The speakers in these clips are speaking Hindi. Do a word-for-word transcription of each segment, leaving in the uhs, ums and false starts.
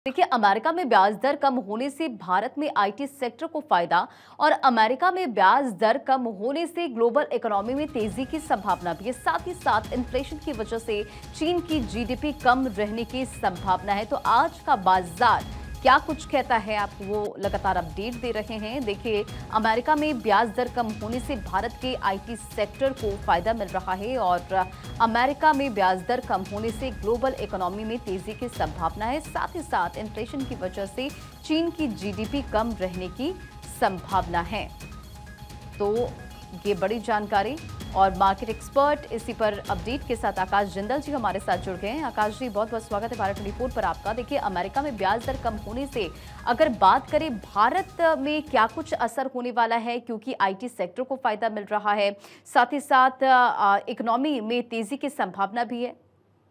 देखिए, अमेरिका में ब्याज दर कम होने से भारत में आईटी सेक्टर को फायदा और अमेरिका में ब्याज दर कम होने से ग्लोबल इकोनॉमी में तेजी की संभावना भी है। साथ ही साथ इन्फ्लेशन की वजह से चीन की जीडीपी कम रहने की संभावना है। तो आज का बाजार क्या कुछ कहता है, आपको वो लगातार अपडेट दे रहे हैं। देखिए, अमेरिका में ब्याज दर कम होने से भारत के आईटी सेक्टर को फायदा मिल रहा है और अमेरिका में ब्याज दर कम होने से ग्लोबल इकोनॉमी में तेजी की संभावना है। साथ ही साथ इन्फ्लेशन की वजह से चीन की जीडीपी कम रहने की संभावना है। तो ये बड़ी जानकारी और मार्केट एक्सपर्ट इसी पर अपडेट के साथ आकाश जिंदल जी हमारे साथ जुड़ गए हैं। आकाश जी, बहुत बहुत स्वागत है भारत चौबीस पर आपका। देखिए, अमेरिका में ब्याज दर कम होने से अगर बात करें भारत में क्या कुछ असर होने वाला है, क्योंकि आईटी सेक्टर को फायदा मिल रहा है, साथ ही साथ इकोनॉमी में तेजी की संभावना भी है।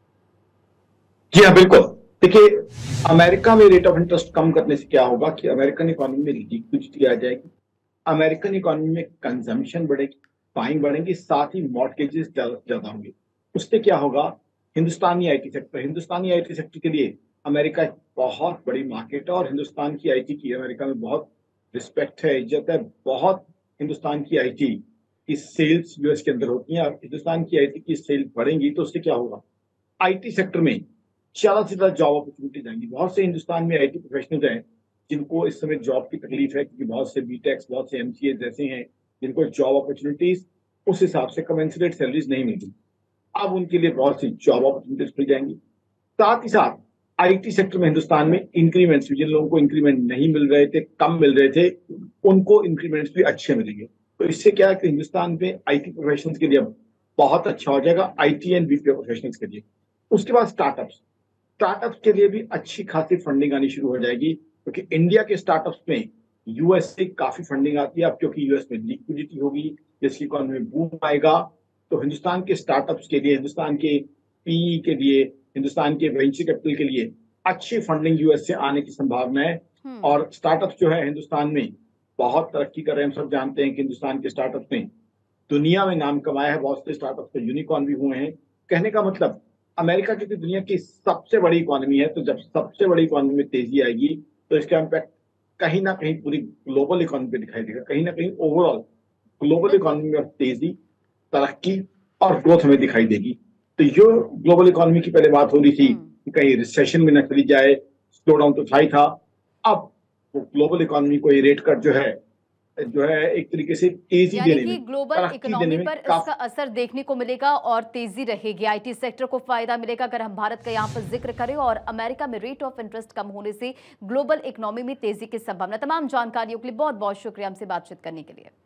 जी हाँ, बिल्कुल। देखिए, अमेरिका में रेट ऑफ इंटरेस्ट कम करने से क्या होगा कि अमेरिकन इकोनॉमी में लिक्विडिटी आ जाएगी, अमेरिकन इकोनॉमी में कंजम्पशन बढ़ेगी, बाइंग बढ़ेगी, साथ ही मॉर्टगेजेस ज्यादा होंगे। उससे क्या होगा, Hindustani IT sector Hindustani IT sector के लिए अमेरिका एक बहुत बड़ी मार्केट है और हिंदुस्तान की आईटी की अमेरिका में बहुत रिस्पेक्ट है, इज्जत है। बहुत हिंदुस्तान की आईटी की सेल्स यूएस के अंदर होती हैं और हिंदुस्तान की आईटी की सेल बढ़ेंगी तो उससे क्या होगा, आईटी सेक्टर में ज्यादा से ज्यादा जॉब अपॉर्चुनिटीज आएंगी। बहुत से हिंदुस्तान में आईटी प्रोफेशनल्स हैं जिनको इस समय जॉब की तकलीफ है, क्योंकि बहुत से बीटेक्स, बहुत से एमसीए जैसे हैं जिनको जॉब अपॉर्चुनिटीज उस हिसाब से कमेंसरेट सैलरीज नहीं मिलती। अब उनके लिए बहुत सी जॉब अपॉर्चुनिटीज मिल जाएंगी। साथ ही साथ आईटी सेक्टर में हिंदुस्तान में इंक्रीमेंट्स, जिन लोगों को इंक्रीमेंट नहीं मिल रहे थे, कम मिल रहे थे, उनको इंक्रीमेंट्स भी अच्छे मिलेंगे। तो इससे क्या है कि हिंदुस्तान में आईटी प्रोफेशनल्स के लिए बहुत अच्छा हो जाएगा, आईटी एंड बीपीओ प्रोफेशनल्स के लिए। उसके बाद स्टार्टअप्स स्टार्टअप्स के लिए भी अच्छी खासी फंडिंग आनी शुरू हो जाएगी, क्योंकि इंडिया के स्टार्टअप्स में यूएस से काफी फंडिंग आती है। अब क्योंकि यूएस में लिक्विडिटी होगी, जिसकी इकोनॉमी में बूम आएगा, तो हिंदुस्तान के स्टार्टअप्स के लिए, हिंदुस्तान के पीई के लिए, हिंदुस्तान के वेंचर कैपिटल के लिए अच्छी फंडिंग यूएस से आने की संभावना है। और स्टार्टअप्स जो है हिंदुस्तान में बहुत तरक्की कर रहे हैं। हम सब जानते हैं कि हिंदुस्तान के स्टार्टअप्स ने दुनिया में नाम कमाया है, बहुत से स्टार्टअप्स तो यूनिकॉर्न भी हुए हैं। कहने का मतलब, अमेरिका की दुनिया की सबसे बड़ी इकोनॉमी है, तो जब सबसे बड़ी इकोनॉमी में तेजी आएगी तो इसका इम्पैक्ट कहीं ना कहीं पूरी ग्लोबल इकोनॉमी पे दिखाई देगा। कहीं ना कहीं ओवरऑल ग्लोबल इकोनॉमी में तेजी, तरक्की और ग्रोथ हमें दिखाई देगी। तो ये ग्लोबल इकोनॉमी की पहले बात हो रही थी कि कहीं रिसेशन में न चली जाए, स्लो डाउन तो था ही था। अब वो ग्लोबल इकोनॉमी को ये रेट कर जो है जो है एक तरीके से तेजी देने में, ग्लोबल इकोनॉमी पर इसका असर देखने को मिलेगा और तेजी रहेगी। आईटी सेक्टर को फायदा मिलेगा। अगर हम भारत का यहाँ पर जिक्र करें, और अमेरिका में रेट ऑफ इंटरेस्ट कम होने से ग्लोबल इकोनॉमी में तेजी की संभावना। तमाम जानकारियों के लिए बहुत बहुत शुक्रिया हमसे बातचीत करने के लिए।